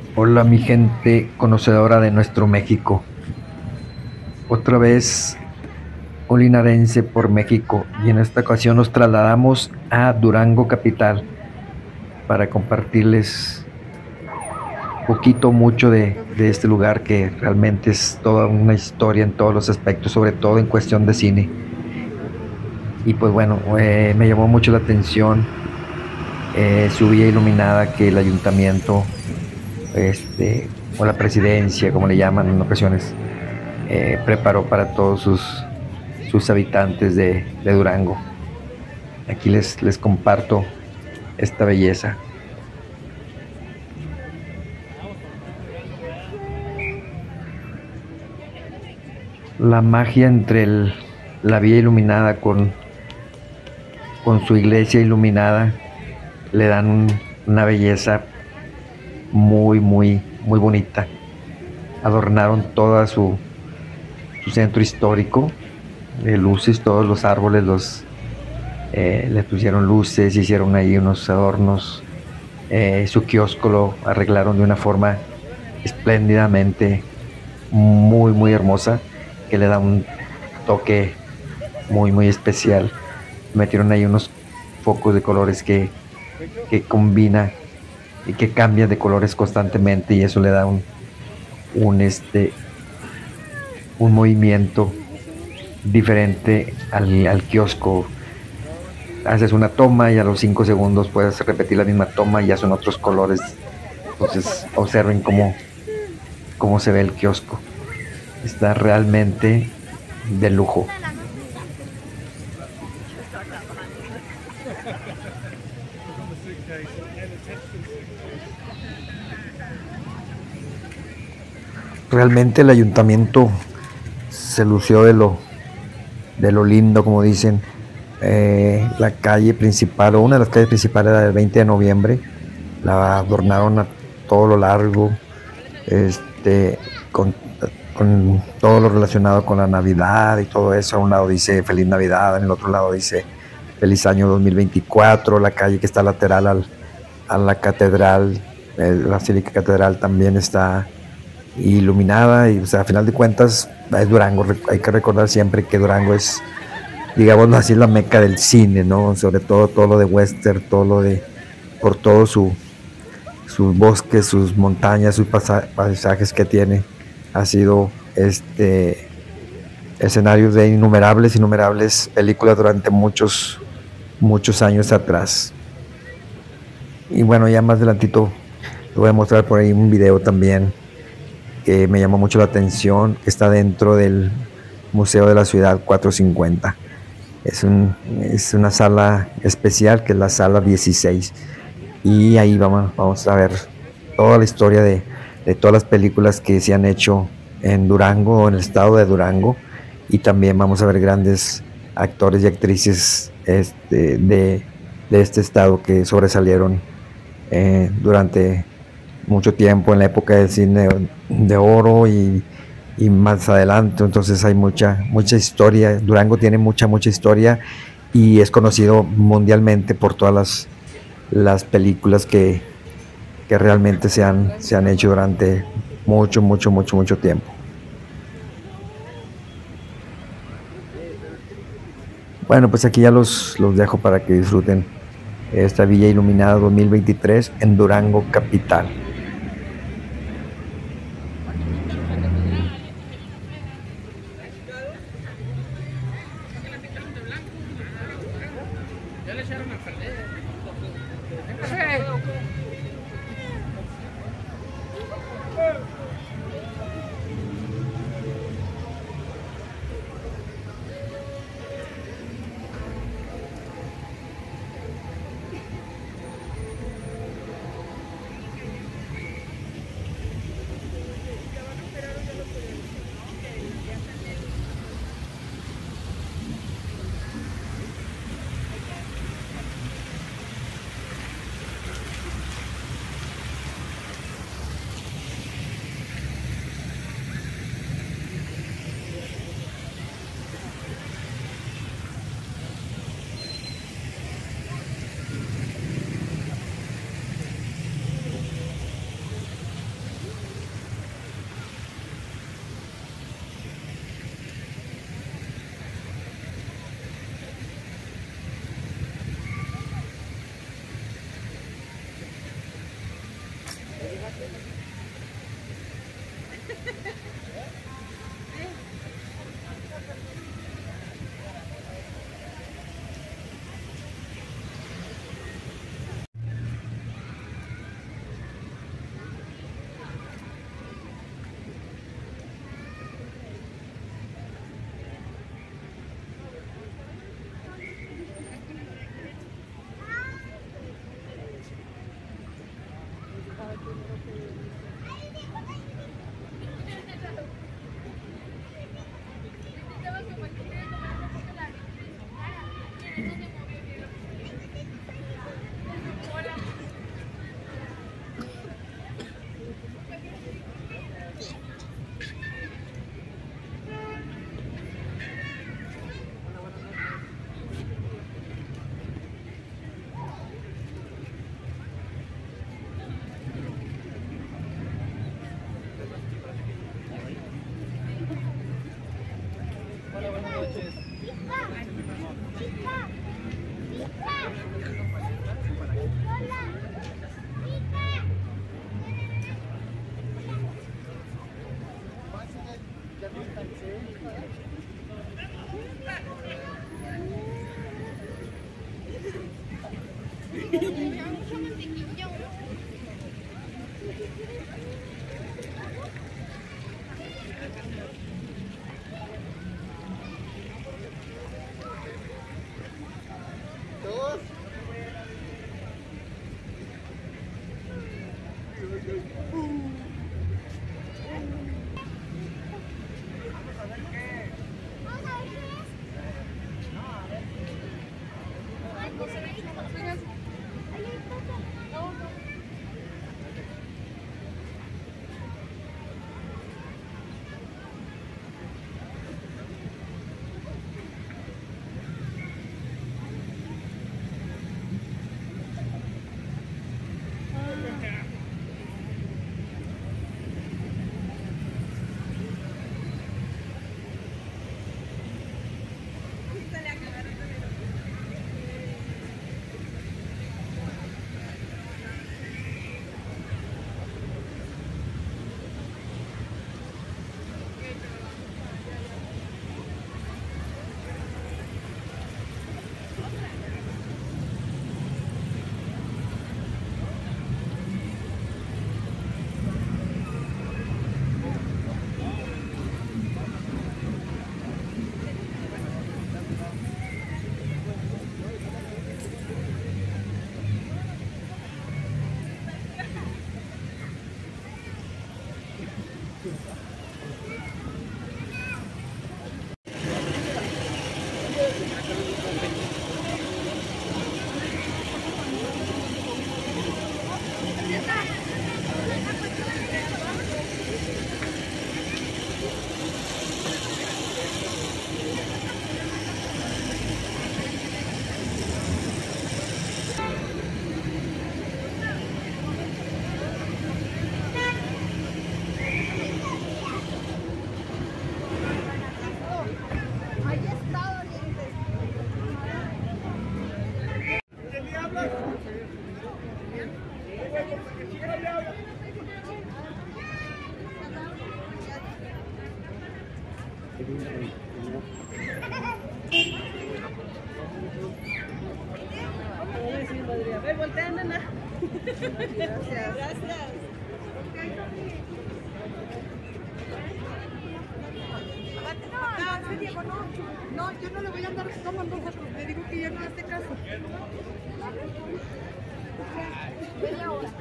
Hola mi gente conocedora de nuestro México. Otra vez un linarense por México y en esta ocasión nos trasladamos a Durango capital para compartirles poquito mucho de este lugar que realmente es toda una historia en todos los aspectos, sobre todo en cuestión de cine. Y pues bueno, me llamó mucho la atención su vía iluminada que el ayuntamiento, o la presidencia, como le llaman en ocasiones, preparó para todos sus habitantes de Durango. Aquí les comparto esta belleza. La magia entre la vía iluminada con su iglesia iluminada le dan una belleza muy bonita. Adornaron toda su centro histórico de luces, todos los árboles les pusieron luces, hicieron ahí unos adornos. Su kiosco lo arreglaron de una forma espléndidamente muy hermosa que le da un toque muy especial. Metieron ahí unos focos de colores que combina y que cambian de colores constantemente y eso le da un, este, un movimiento diferente al kiosco. Haces una toma y a los 5 segundos puedes repetir la misma toma y ya son otros colores. Entonces observen cómo se ve el kiosco. Está realmente de lujo. Realmente el ayuntamiento se lució de lo lindo, como dicen. La calle principal, o una de las calles principales, era del 20 de noviembre. La adornaron a todo lo largo, con, con todo lo relacionado con la Navidad y todo eso. A un lado dice Feliz Navidad, en el otro lado dice Feliz Año 2024. La calle que está lateral a la catedral, la Basílica Catedral, también está iluminada. Y, o sea, a final de cuentas, es Durango. Hay que recordar siempre que Durango es, digámoslo así, la meca del cine, ¿no? Sobre todo lo de western, por todo sus bosques, sus montañas, sus paisajes que tiene. Ha sido escenarios de innumerables películas durante muchos años atrás. Y bueno, ya más adelantito les voy a mostrar por ahí un video también que me llamó mucho la atención, que está dentro del Museo de la Ciudad 450. Es una sala especial, que es la sala 16. Y ahí vamos a ver toda la historia de todas las películas que se han hecho en Durango, en el estado de Durango. Y también vamos a ver grandes actores y actrices de este estado que sobresalieron durante mucho tiempo en la época del cine de oro y más adelante. Entonces hay mucha historia. Durango tiene mucha historia y es conocido mundialmente por todas las películas que realmente se han hecho durante mucho tiempo. Bueno, pues aquí ya los dejo para que disfruten esta Villa Iluminada 2023 en Durango capital. A ver, voltea, nana. Gracias. Gracias. No, Diego, no. No, yo no le voy a andar tomando fotos. Le digo que ya no hace caso. Media hora.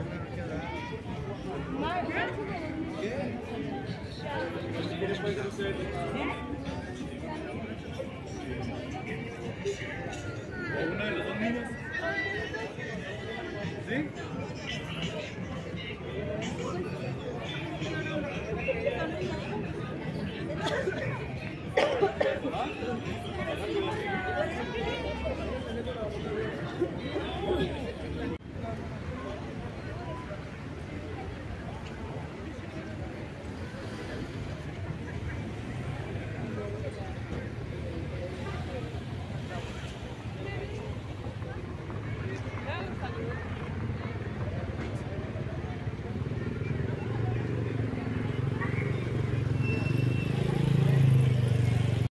¿Uno de los dos niños? ¿Sí?